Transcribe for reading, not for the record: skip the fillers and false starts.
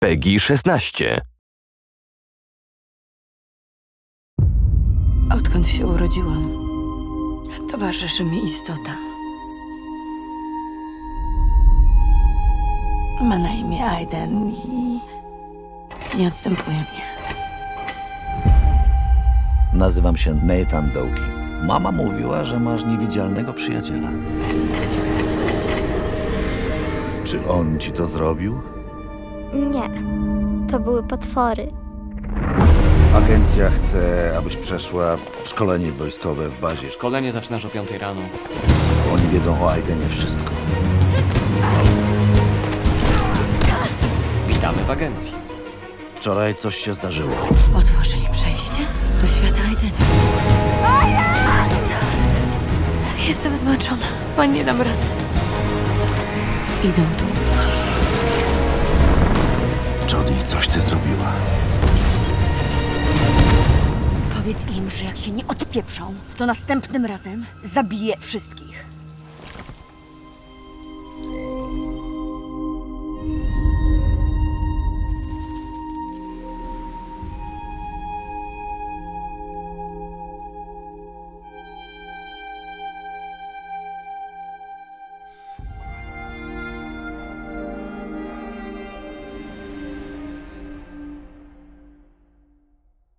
PEGI 16. Odkąd się urodziłam, towarzyszy mi istota. Ma na imię Aiden i nie odstępuje mnie. Nazywam się Nathan Dawkins. Mama mówiła, że masz niewidzialnego przyjaciela. Czy on ci to zrobił? Nie, to były potwory. Agencja chce, abyś przeszła szkolenie wojskowe w bazie. Szkolenie zaczynasz o 5 rano. Oni wiedzą o Aidenie wszystko. Witamy w agencji. Wczoraj coś się zdarzyło. Otworzyli przejście do świata Aidena. Jestem zmęczona, bo nie dam rady. Idą tu. Jodie, coś ty zrobiła. Powiedz im, że jak się nie odpieprzą, to następnym razem zabiję wszystkich.